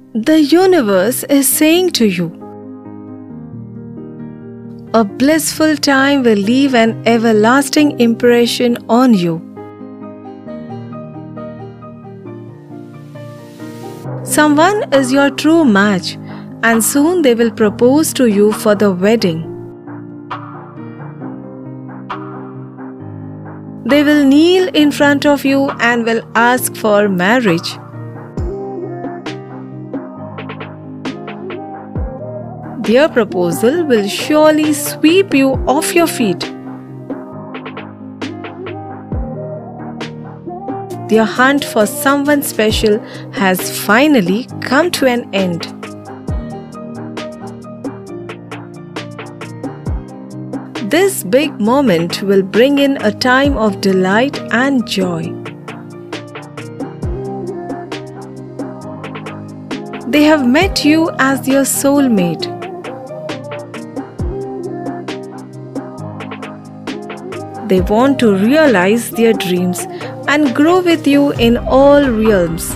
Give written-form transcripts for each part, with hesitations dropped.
The universe is saying to you, a blissful time will leave an everlasting impression on you. Someone is your true match, and soon they will propose to you for the wedding. They will kneel in front of you and will ask for marriage. Their proposal will surely sweep you off your feet. Their hunt for someone special has finally come to an end. This big moment will bring in a time of delight and joy. They have met you as their soulmate. They want to realize their dreams and grow with you in all realms.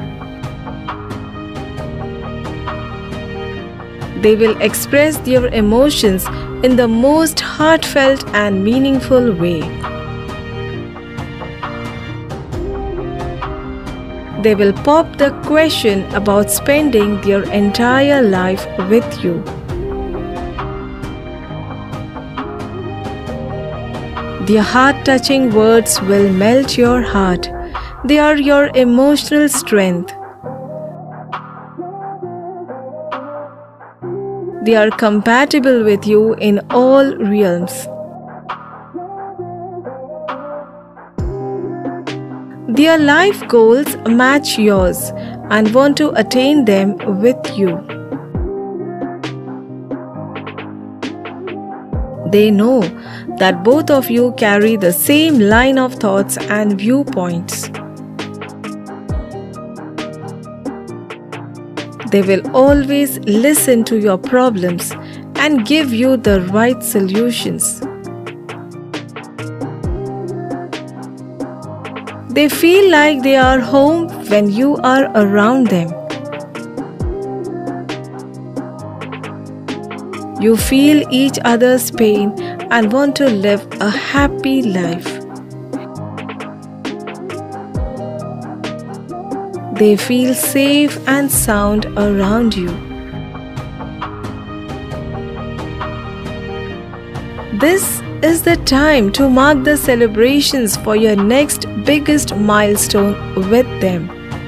They will express their emotions in the most heartfelt and meaningful way. They will pop the question about spending their entire life with you. Their heart-touching words will melt your heart. They are your emotional strength. They are compatible with you in all realms. Their life goals match yours and want to attain them with you. They know that both of you carry the same line of thoughts and viewpoints. They will always listen to your problems and give you the right solutions. They feel like they are home when you are around them. You feel each other's pain and want to live a happy life. They feel safe and sound around you. This is the time to mark the celebrations for your next biggest milestone with them.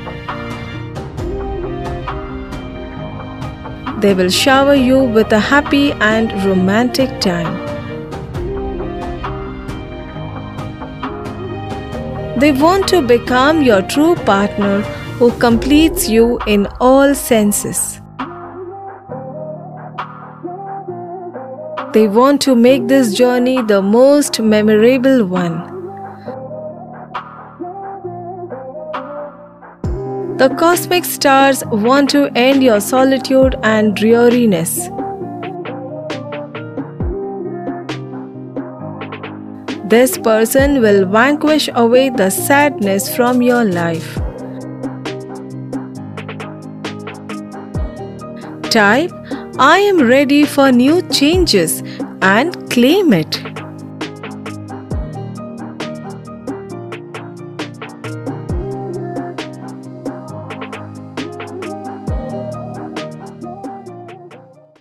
They will shower you with a happy and romantic time. They want to become your true partner who completes you in all senses. They want to make this journey the most memorable one. The cosmic stars want to end your solitude and dreariness. This person will vanquish away the sadness from your life. Type, I am ready for new changes and claim it.